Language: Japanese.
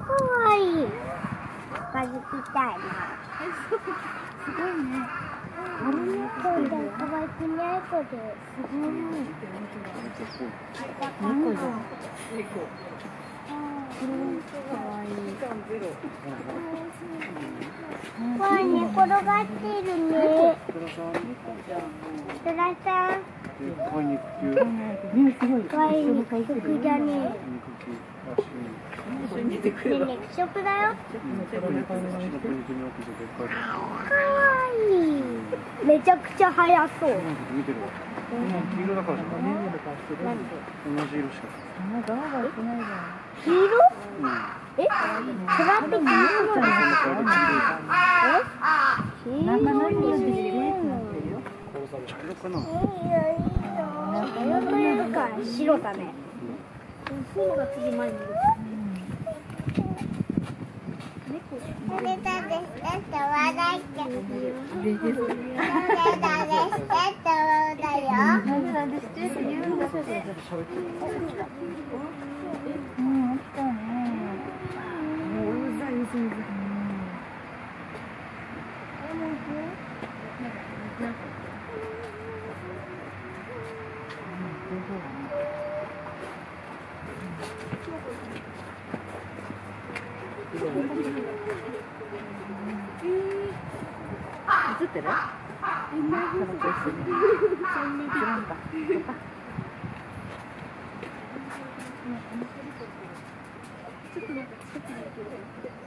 わいい。近づきたいな。 すごいね。 こんな可愛くない子です。 すごい。 猫じゃん。わあ、寝転がってるね。トラさん。 可愛いね、すごい。 可愛い肉食だね。ね、肉食だよ。可愛い。めちゃくちゃ速そう。 黄色だからじゃない。 なんで？ 同じ色しか。 黄色？え？トラって黄色なの？黄色に見えるの？ 茶色かな。 茶色というか白だね。白が次前にいる。 それだです。だって笑いって。それだです。だって笑うだよ。 なんでしてって言うんだって。うん、あったね。もううざいうざいうざ。映ってる？ちょっとなんか近くに行ける。